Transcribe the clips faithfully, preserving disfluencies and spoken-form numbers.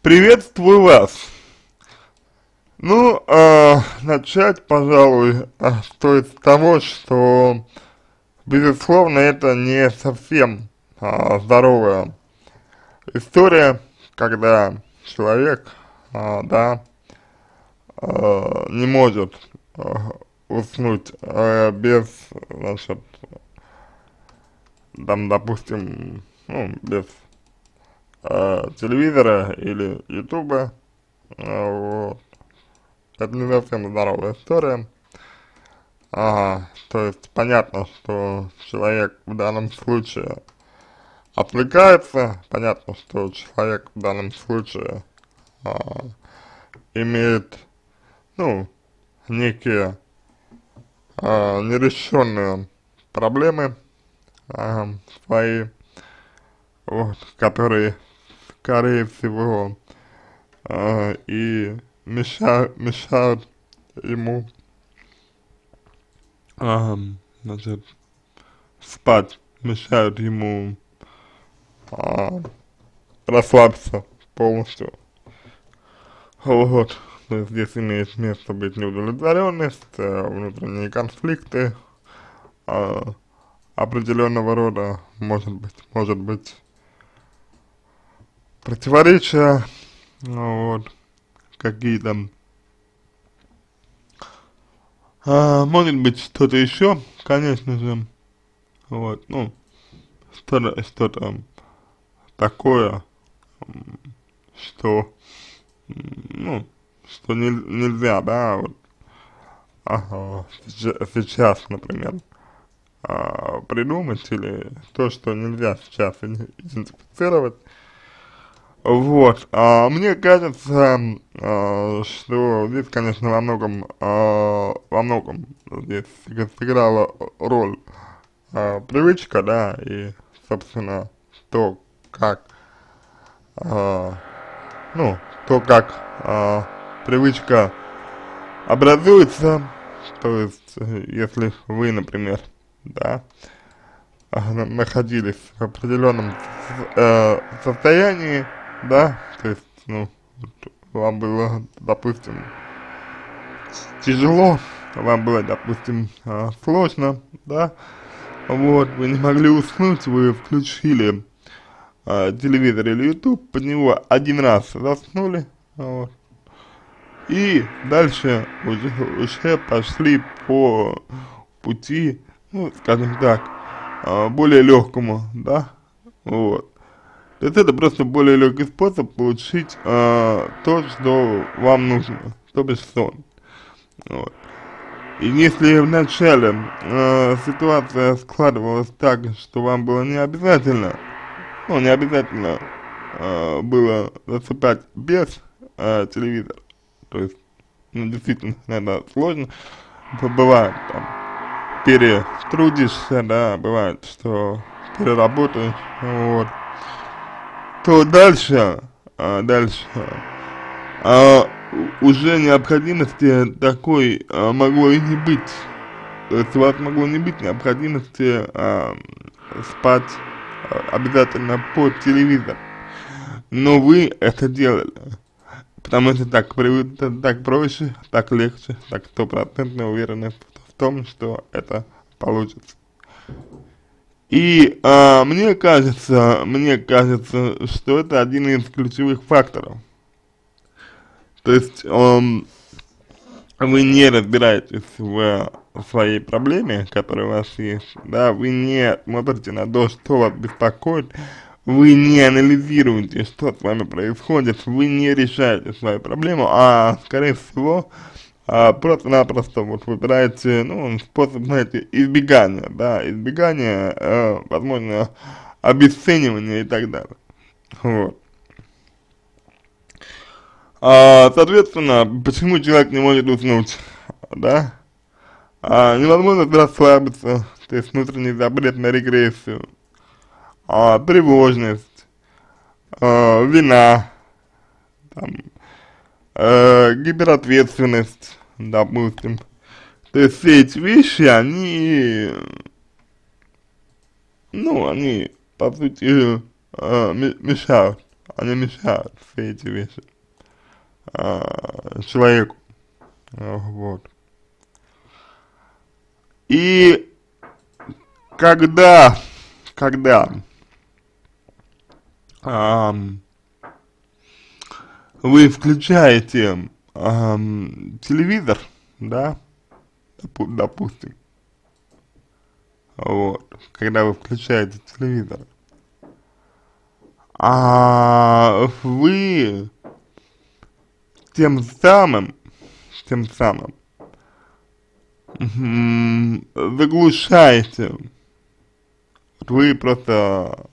Приветствую вас. Ну, э, начать, пожалуй, э, стоит с того, что, безусловно, это не совсем э, здоровая история, когда человек, э, да, э, не может э, уснуть э, без, значит, там, допустим, ну, без э, телевизора или ютуба, э, вот. Это не совсем здоровая история. Ага, то есть понятно, что человек в данном случае отвлекается, понятно, что человек в данном случае а, имеет, ну, некие а, нерешенные проблемы а, свои, вот, которые, скорее всего, а, и мешают, мешают ему, а, значит, спать, мешают ему а, расслабиться полностью. Вот. То есть здесь имеет место быть неудовлетворенность, э, внутренние конфликты э, определенного рода, может быть, может быть противоречия, ну, вот, какие-то, а, может быть что-то еще, конечно же, вот, ну, что-то, что-то такое, м, что, м, ну, что не, нельзя, да, вот, ага, сейчас, сейчас, например, а, придумать, или то, что нельзя сейчас идентифицировать. Вот, а, мне кажется, а, что здесь, конечно, во многом, а, во многом здесь сыграла роль а, привычка, да, и, собственно, то, как, а, ну, то, как а, привычка образуется, то есть, э, если вы, например, да, а, на- находились в определенном э, состоянии, да, то есть, ну, вот вам было, допустим, тяжело, вам было, допустим, э, сложно, да, вот, вы не могли уснуть, вы включили э, телевизор или YouTube, под него один раз заснули, вот, и дальше уже, уже пошли по пути, ну, скажем так, э, более легкому, да, вот. То есть это просто более легкий способ получить э, то, что вам нужно, то бишь сон. Вот. И если в начале э, ситуация складывалась так, что вам было не обязательно, ну не обязательно э, было засыпать без э, телевизора, то есть, ну действительно, это сложно, б- бывает там, перетрудишься, да, бывает, что переработаешь, вот, то дальше, а, дальше, а, у- уже необходимости такой а, могло и не быть. То есть у вас могло не быть необходимости а, спать а, обязательно под телевизор. Но вы это делали. Потому что так, привык- так проще, так легче, так стопроцентно уверены в, в том, что это получится. И а, мне кажется, мне кажется, что это один из ключевых факторов. То есть эм, вы не разбираетесь в своей проблеме, которая у вас есть, да, вы не смотрите на то, что вас беспокоит, вы не анализируете, что с вами происходит, вы не решаете свою проблему, а, скорее всего, а, просто-напросто вот выбираете, ну, способ, знаете, избегания, да, избегания, э, возможно, обесценивания и так далее, вот. А, соответственно, почему человек не может уснуть, да? А, невозможно расслабиться, то есть внутренний запрет на регрессию, а, тревожность, а, вина, там, э, гиперответственность, допустим. То есть все эти вещи, они, ну, они, по сути, э, ме- мешают они мешают, все эти вещи, а, человеку, а, вот. И когда, когда ам, вы включаете ам, телевизор, да, допу- допустим, вот, когда вы включаете телевизор, а вы тем самым, тем самым м, заглушаете, вот вы просто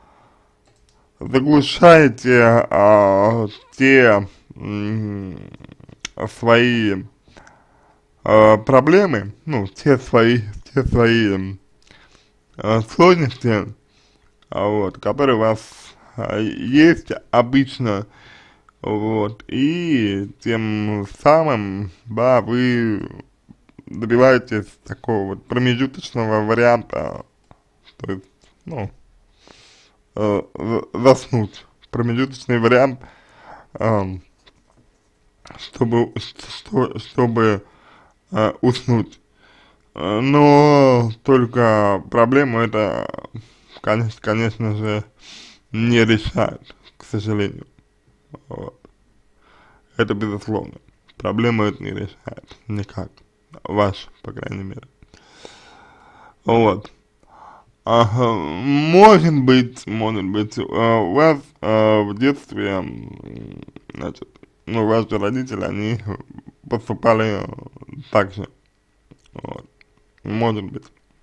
заглушаете а, те м, свои а, проблемы, ну, те свои, те свои а, сложности, а, вот, которые у вас а, есть обычно, вот, и тем самым, да, вы добиваетесь такого вот промежуточного варианта, то есть, ну, э, за- заснуть, промежуточный вариант, эм, чтобы, что, чтобы э, уснуть. Э, Но только проблему это, конечно, конечно же, не решает, к сожалению. Вот. Это безусловно. Проблему это не решает никак. Ваш, по крайней мере. Вот. Ага, может быть, может быть, э, у вас э, в детстве, м, значит, ну, ваши родители, они поступали э, так же, вот, может быть,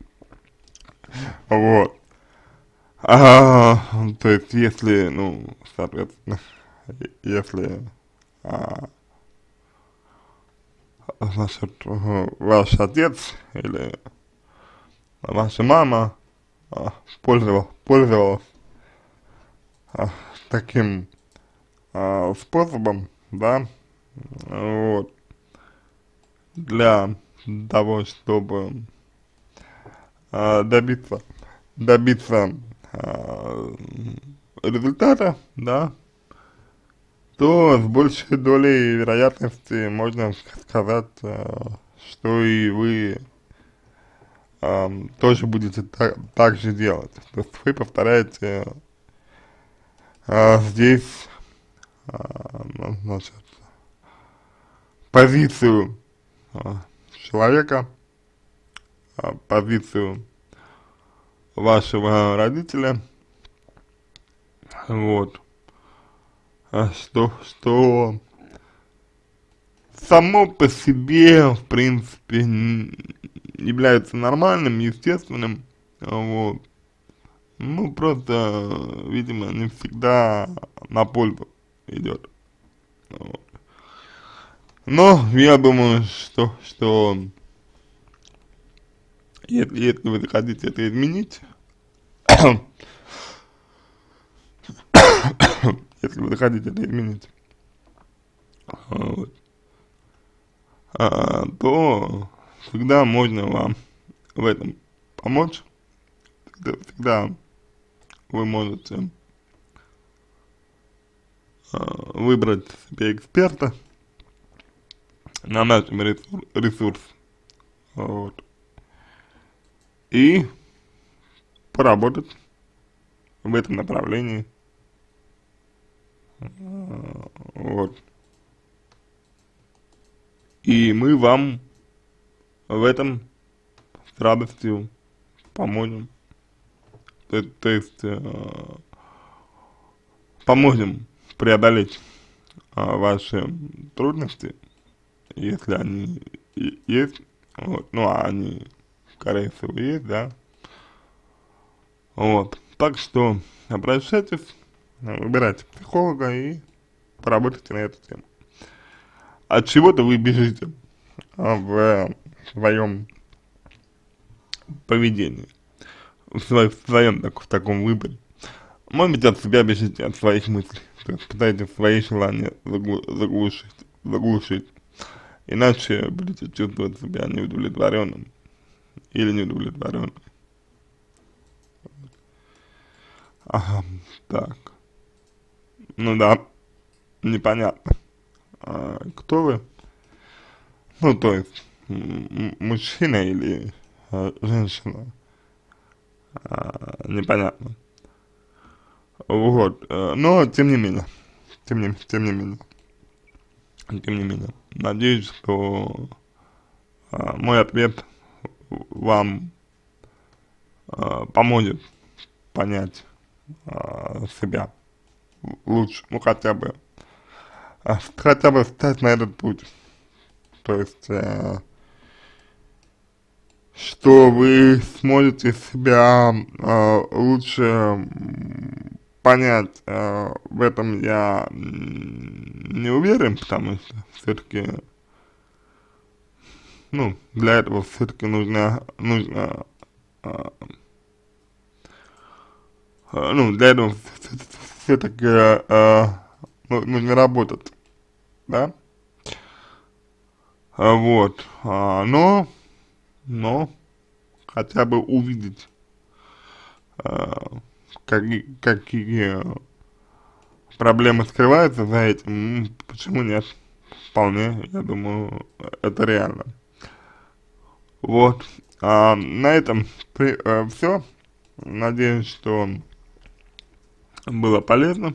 вот. А, то есть, если, ну, соответственно, если, а, значит, э, ваш отец или ваша мама а, пользовал, пользовалась а, таким а, способом, да, вот, для того, чтобы а, добиться, добиться а, результата, да, то с большей долей вероятности можно сказать, а, что и вы а, тоже будете так, так же делать. То есть вы повторяете а, здесь, а, ну, значит, позицию а, человека, а, позицию вашего родителя, вот, а что, что само по себе, в принципе, н- является нормальным, естественным, а, вот, ну, просто, видимо, не всегда на пользу идет, вот. Но я думаю, что, что если, если вы захотите это изменить, если вы захотите это изменить, вот, а, то всегда можно вам в этом помочь, всегда, всегда вы можете а, выбрать себе эксперта на нашем ресур ресурсе, вот, и поработать в этом направлении, а, вот, и мы вам в этом с радостью поможем, то, то есть э, поможем преодолеть а, ваши трудности, если они и- есть, вот, ну, а они, скорее всего, есть, да, вот, так что обращайтесь, выбирайте психолога и поработайте на эту тему. От чего-то вы бежите а, в своем поведении, в, своем, в своем так, в таком выборе. Может быть, от себя бежите, от своих мыслей, то есть пытаетесь свои желания заглу заглушить, заглушить. Иначе будете чувствовать себя неудовлетворенным или неудовлетворенным. Ага, так. Ну да, непонятно, а, кто вы, ну то есть, м- мужчина или а, женщина, а, непонятно, вот, э, но тем не менее, тем не, тем не менее, тем не менее, надеюсь, что а, мой ответ вам а, поможет понять а, себя лучше, ну хотя бы, а, хотя бы встать на этот путь, то есть, э, что вы сможете себя э, лучше м, понять, э, в этом я м, не уверен, потому что все-таки, ну, для этого все-таки нужно, нужно, э, э, ну, для этого все-таки э, ну- нужно работать, да, А вот, а, но, но хотя бы увидеть, э, какие, какие проблемы скрываются за этим, м, почему нет? Вполне, я думаю, это реально. Вот. А, на этом все. Надеюсь, что было полезно.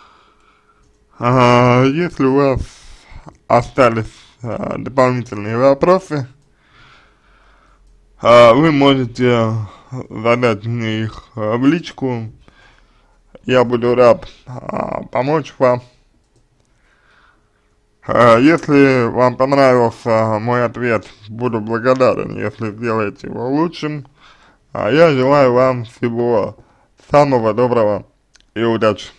А, если у вас остались а, дополнительные вопросы, а, вы можете задать мне их а, в личку. Я буду рад а, помочь вам. А, Если вам понравился мой ответ, буду благодарен, если сделаете его лучшим. А я желаю вам всего самого доброго и удачи.